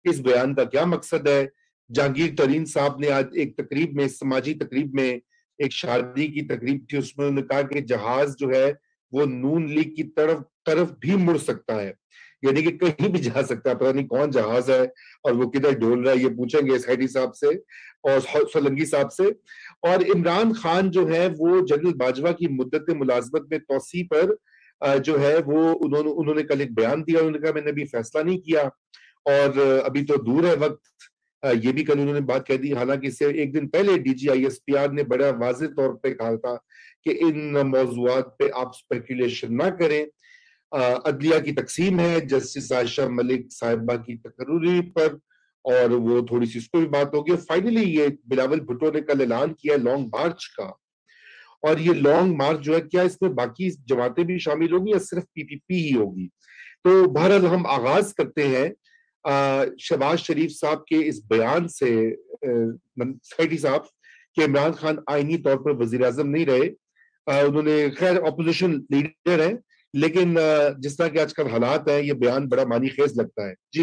اس بیان کا کیا مقصد ہے. جہانگیر ترین صاحب نے آج ایک تقریب میں، سماجی تقریب میں، ایک شادی کی تقریب تھی، اس میں انہوں نے کہا کہ جہاز جو ہے وہ نون لیگ کی طرف بھی مڑ سکتا ہے، یعنی کہ کہیں بھی جا سکتا ہے. پتہ نہیں کون جہاز ہے اور وہ کدھر ڈول رہا ہے، یہ پوچھیں گے سیٹھی صاحب سے اور سولنگی صاحب سے. اور عمران خان جو ہے وہ جنرل باجوہ کی مدت ملازمت میں توسیع پر جو ہے وہ انہوں نے کل ایک بیان دیا. انہوں نے کہا میں نے ابھی فیصلہ نہیں کیا اور ابھی تو دور ہے وقت. یہ بھی کل انہوں نے بات کہہ دی، حالانکہ اس سے ایک دن پہلے D G I S P R نے بڑا واضح طور پہ کہا تھا کہ ان موضوعات پہ آپ اسپیکولیشن نہ کریں. عدلیہ کی تقسیم ہے جسٹس عائشہ ملک صاحبہ کی تقرری پر، اور وہ تھوڑی سی اس پہ بھی بات ہوگی. فائنلی یہ بلاول بھٹو نے کل اعلان کیا لانگ مارچ کا، اور یہ لانگ مارچ جو ہے کیا اس میں باقی جماعتیں بھی شامل ہوگی یا صرف پی پی پی ہی ہوگی؟ تو بہرحال ہم آغاز کرتے ہیں شہباز شریف صاحب کے اس بیان سے، سیٹھی صاحب، کہ عمران خان آئینی طور پر وزیر اعظم نہیں رہے. انہوں نے خیر اپوزیشن لیڈر ہیں، لیکن جس طرح کہ آج کل حالات ہیں یہ بیان بڑا معنی خیز لگتا ہے. جی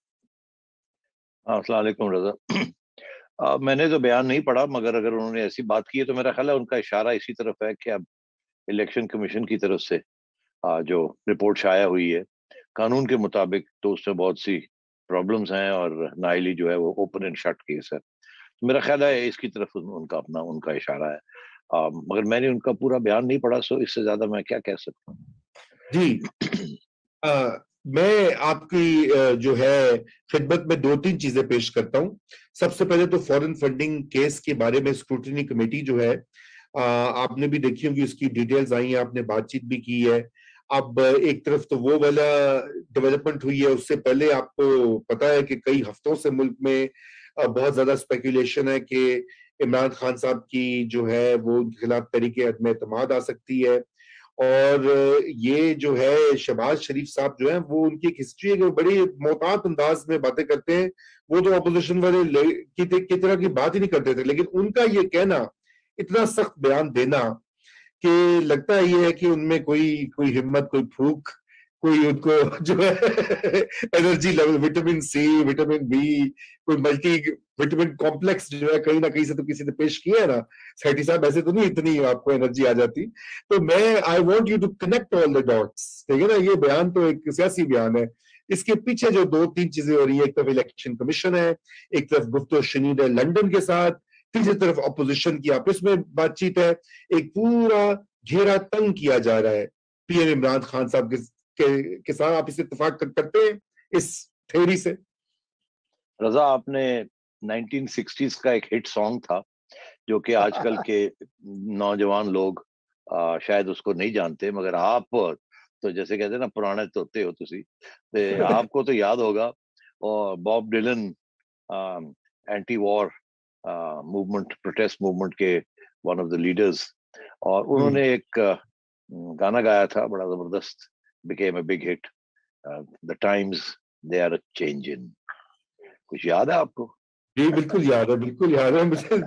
السلام علیکم رضا. میں نے تو بیان نہیں پڑھا، مگر اگر انہوں نے ایسی بات کی ہے تو میرا خیال ہے ان کا اشارہ اسی طرف ہے کہ اب الیکشن کمیشن کی طرف سے جو رپورٹ شائع ہوئی ہے قانون کے مطابق تو اس میں بہت سی پرابلمز ہیں اور نااہلی جو ہے وہ اوپن اینڈ شٹ کیس ہے. تو میرا خیال ہے اس کی طرف ان کا اشارہ ہے. مگر میں نے ان کا پورا بیان نہیں پڑھا، سو اس سے زیادہ میں کیا کہہ سکتا ہوں. جی میں آپ کی جو ہے خدمت میں 2-3 چیزیں پیش کرتا ہوں. سب سے پہلے تو فورن فنڈنگ کیس کے بارے میں اسکروٹنی کمیٹی جو ہے آپ نے بھی دیکھی ہوں گی، اس کی ڈیٹیلز آئی ہیں، آپ نے بات چیت بھی کی ہے. اب ایک طرف تو وہ والا ڈیولپمنٹ ہوئی ہے، اس سے پہلے آپ کو پتا ہے کہ کئی ہفتوں سے ملک میں بہت زیادہ اسپیکولیشن ہے کہ عمران خان صاحب کی جو ہے وہ ان کے خلاف تحریک عدم اعتماد آ سکتی ہے. اور یہ جو ہے شہباز شریف صاحب جو ہیں وہ ان کی ایک ہسٹری ہے کہ بڑی محتاط انداز میں باتیں کرتے ہیں. وہ تو اپوزیشن والے کی طرح کی بات ہی نہیں کرتے تھے، لیکن ان کا یہ کہنا، اتنا سخت بیان دینا کہ لگتا یہ ہے کہ ان میں کوئی ہمت، کوئی پھوک، کوئی ان کو جو ہے energy level, vitamin C, vitamin B, کوئی ملٹی وٹامن کمپلیکس جو ہے کہیں نہ کہیں سے تو کسی نے پیش کیا ہے نا. سیٹھی صاحب ایسے تو نہیں اتنی آپ کو انرجی آ جاتی. تو میں I want you to connect all the dots, ٹھیک ہے نا. یہ بیان تو ایک سیاسی بیان ہے، اس کے پیچھے جو 2-3 چیزیں ہو رہی ہیں، ایک طرف الیکشن کمیشن ہے، ایک طرف گفت و شنید ہے لندن کے ساتھ، تیسری طرف اپوزیشن کی آپس میں بات چیت ہے. ایک پورا گھیرا تنگ کیا جا رہا ہے پی ایم عمران خان صاحب کے ساتھ. آپ اس اتفاق کرتے ہیں اس تھیوری سے؟ رضا، آپ نے 1960s کا ایک ہٹ سانگ تھا جو کہ آج کل کے نوجوان لوگ شاید اس کو نہیں جانتے، مگر آپ تو جیسے کہتے ہیں نا پرانے توتے ہو تسی، آپ کو تو یاد ہوگا. اور Bob Dylan anti war movement, protest movement کے ون آف دا لیڈرز، اور انہوں نے ایک گانا گایا تھا بڑا زبردست، became a big hit. The times they are changing. کچھ یاد ہے آپ کو؟ جی بالکل یاد ہے، بالکل یاد ہے مجھے.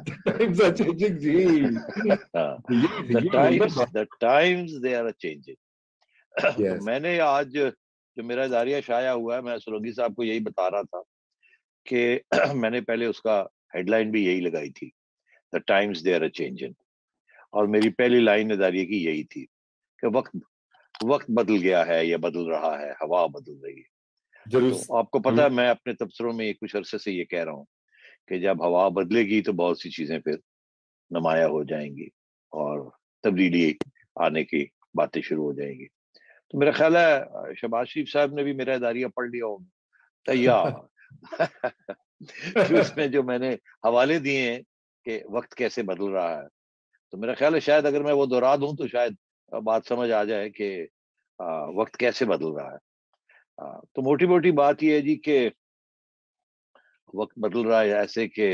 The times they are changing. تو میں نے آج جو میرا اداریہ شائع ہوا ہے، میں سولنگی صاحب کو یہی بتا رہا تھا کہ میں نے پہلے اس کا ہیڈ لائن بھی یہی لگائی تھی، The times they are changing. اور میری پہلی لائن اداریہ کی یہی تھی کہ وقت بدل گیا ہے یا بدل رہا ہے، ہوا بدل رہی ہے. تو آپ کو پتا ہے میں اپنے تبصروں میں کچھ عرصے سے یہ کہہ رہا ہوں کہ جب ہوا بدلے گی تو بہت سی چیزیں پھر نمایاں ہو جائیں گی اور تبدیلی آنے کی باتیں شروع ہو جائیں گی. تو میرا خیال ہے شہباز شریف صاحب نے بھی میرا اداریہ پڑھ لیا ہوگا تیار. اس میں جو میں نے حوالے دیے ہیں کہ وقت کیسے بدل رہا ہے، تو میرا خیال ہے شاید اگر میں وہ دہرا دوں تو شاید بات سمجھ آ جائے کہ وقت کیسے بدل رہا ہے. تو موٹی موٹی بات یہ ہے جی کہ وقت بدل رہا ہے ایسے کہ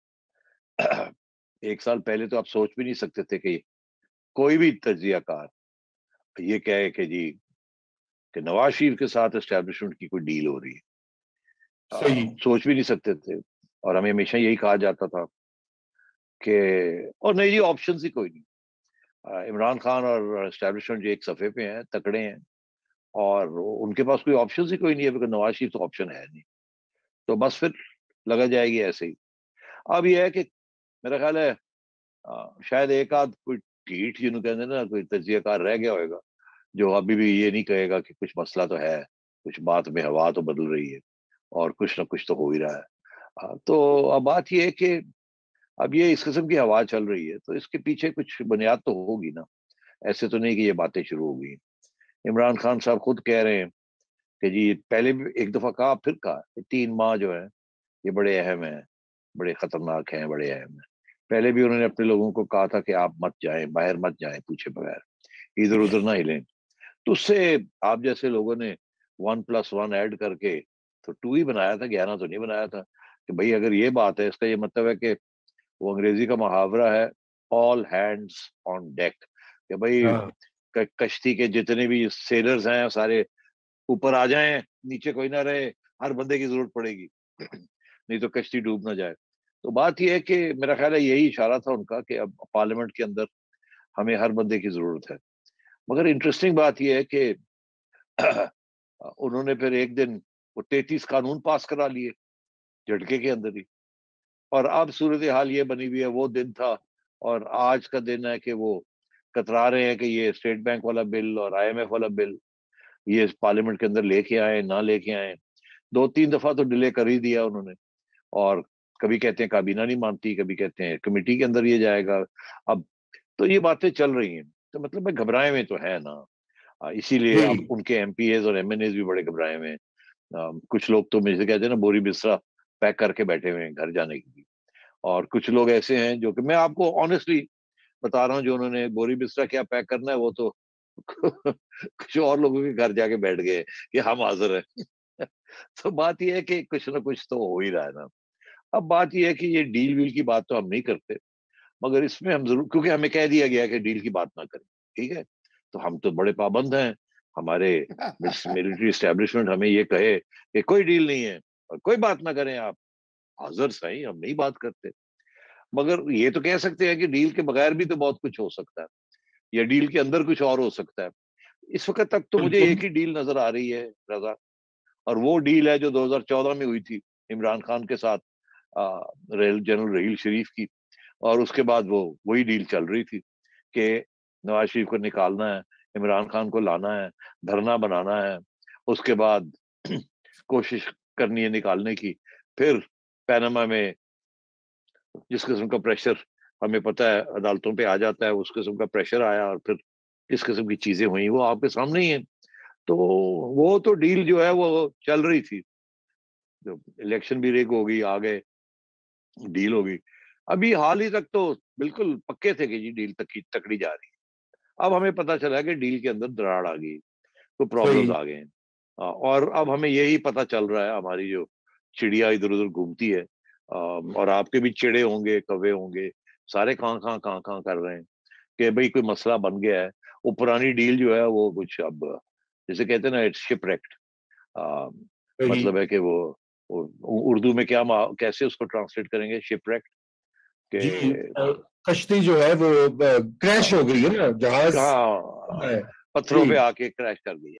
1 سال پہلے تو آپ سوچ بھی نہیں سکتے تھے کہ کوئی بھی تجزیہ کار یہ کہے کہ جی کہ نواز شریف کے ساتھ اسٹیبلشمنٹ کی کوئی ڈیل ہو رہی ہے. سوچ بھی نہیں سکتے تھے، اور ہمیں ہمیشہ یہی کہا جاتا تھا کہ اور نہیں جی آپشنز ہی کوئی نہیں. عمران خان اور اسٹیبلشمنٹ جو ایک صفحے پہ ہیں، تکڑے ہیں، اور ان کے پاس کوئی آپشنز ہی کوئی نہیں ہے، کیونکہ نواز شریف تو آپشن ہے نہیں. تو بس پھر لگا جائے گی ایسے ہی. اب یہ ہے کہ میرا خیال ہے شاید ایک آدھ کوئی ٹھیٹ جنہوں کہتے ہیں نا کوئی تجزیہ کار رہ گیا ہوئے گا جو ابھی بھی یہ نہیں کہے گا کہ کچھ مسئلہ تو ہے, کچھ بات میں ہوا تو بدل رہی ہے اور کچھ نہ کچھ تو ہو ہی رہا ہے. تو اب بات یہ ہے کہ اب یہ اس قسم کی ہوا چل رہی ہے تو اس کے پیچھے کچھ بنیاد تو ہوگی نا. ایسے تو نہیں کہ یہ باتیں شروع ہو گئی. عمران خان صاحب خود کہہ رہے ہیں کہ جی پہلے بھی ایک دفعہ کہا پھر کہا 3 ماہ جو ہے یہ بڑے اہم ہیں, بڑے خطرناک ہیں, بڑے اہم ہیں. پہلے بھی انہوں نے اپنے لوگوں کو کہا تھا کہ آپ مت جائیں, باہر مت جائیں پوچھے بغیر, ادھر ادھر نہ ہلیں. تو اس سے آپ جیسے لوگوں نے 1+1 ایڈ کر کے تو 2 ہی بنایا تھا, 11 تو نہیں بنایا تھا. کہ بھائی اگر یہ بات ہے اس کا یہ مطلب ہے کہ وہ انگریزی کا محاورہ ہے all hands on deck, کہ بھائی کشتی کے جتنے بھی سیلرز ہیں سارے اوپر آ جائیں, نیچے کوئی نہ رہے, ہر بندے کی ضرورت پڑے گی نہیں تو کشتی ڈوب نہ جائے. تو بات یہ ہے کہ میرا خیال ہے یہی اشارہ تھا ان کا کہ اب پارلیمنٹ کے اندر ہمیں ہر بندے کی ضرورت ہے. مگر انٹرسٹنگ بات یہ ہے کہ انہوں نے پھر ایک دن وہ 33 قانون پاس کرا لیے جھٹکے کے اندر ہی, اور اب صورتحال یہ بنی ہوئی ہے وہ دن تھا اور آج کا دن ہے کہ وہ کترا رہے ہیں کہ یہ اسٹیٹ بینک والا بل اور IMF والا بل یہ پارلیمنٹ کے اندر لے کے آئے نہ لے کے آئے. 2-3 دفعہ تو ڈیلے کر ہی دیا انہوں نے, اور کبھی کہتے ہیں کابینہ نہیں مانتی, کبھی کہتے ہیں کمیٹی کے اندر یہ جائے گا. اب تو یہ باتیں چل رہی ہیں تو مطلب میں گھبرائے ہوئے تو ہے نا. اسی لیے اب ان کے MPAs اور MNAs بھی بڑے گھبرائے ہوئے ہیں. کچھ لوگ تو مجھے کہتے ہیں نا بوری بسترا پیک کر کے بیٹھے ہوئے ہیں گھر جانے کے لیے, اور کچھ لوگ ایسے ہیں جو کہ میں آپ کو آنےسٹلی بتا رہا ہوں جو انہوں نے بوری بسترا کیا پیک کرنا ہے وہ تو کچھ اور لوگوں کے گھر جا کے بیٹھ گئے کہ ہم حاضر ہیں. تو بات یہ ہے کہ کچھ نہ کچھ تو ہو ہی رہا ہے نا. اب بات یہ ہے کہ یہ ڈیل ویل کی بات تو ہم نہیں کرتے, مگر اس میں ہم ضرور, کیونکہ ہمیں کہہ دیا گیا کہ ڈیل کی بات نہ کریں, ٹھیک ہے, تو ہم تو بڑے پابند ہیں. ہمارے ملٹری اسٹیبلشمنٹ ہمیں یہ کہے کہ کوئی ڈیل نہیں ہے اور کوئی بات نہ کریں, آپ حاضر صحیح, ہم نہیں بات کرتے. مگر یہ تو کہہ سکتے ہیں کہ ڈیل کے بغیر بھی تو بہت کچھ ہو سکتا ہے, یا ڈیل کے اندر کچھ اور ہو سکتا ہے. اس وقت تک تو مجھے ایک ہی ڈیل نظر آ رہی ہے رضا, اور وہ ڈیل ہے جو 2014 میں ہوئی تھی عمران خان کے ساتھ جنرل رحیل شریف کی, اور اس کے بعد وہی ڈیل چل رہی تھی کہ نواز شریف کو نکالنا ہے, عمران خان کو لانا ہے, دھرنا بنانا ہے, اس کے بعد کوشش کرنی ہے نکالنے کی. پھر پیناما میں جس قسم کا پریشر ہمیں پتہ ہے عدالتوں پہ آ جاتا ہے, اس قسم کا پریشر آیا اور پھر کس قسم کی چیزیں ہوئیں وہ آپ کے سامنے ہی ہیں. تو وہ تو ڈیل جو ہے وہ چل رہی تھی, جو الیکشن بھی ریگ ہو گئی, آگے ڈیل ہو گئی. ابھی حال ہی تک تو بالکل پکے تھے کہ جی ڈیل تکڑی جا رہی ہے. اب ہمیں پتہ چلا کہ ڈیل کے اندر دراڑ آ گئی, تو پرابلمز آ گئے ہیں, اور اب ہمیں یہی پتہ چل رہا ہے, ہماری جو چڑیا ادھر ادھر گھومتی ہے, اور آپ کے بھی چڑے ہوں گے, کوے ہوں گے, سارے کہاں کر رہے ہیں کہ بھئی کوئی مسئلہ بن گیا ہے. وہ پرانی ڈیل جو ہے وہ کچھ اب جیسے کہتے ہیں نا اٹس شپ ریکٹ, مطلب ہے کہ وہ اردو میں کیا کیسے اس کو ٹرانسلیٹ کریں گے, شپ ریکٹ, کہ کشتی جو ہے وہ کریش ہو گئی ہے نا, جہاز پتھروں پہ آ کے کریش کر گئی.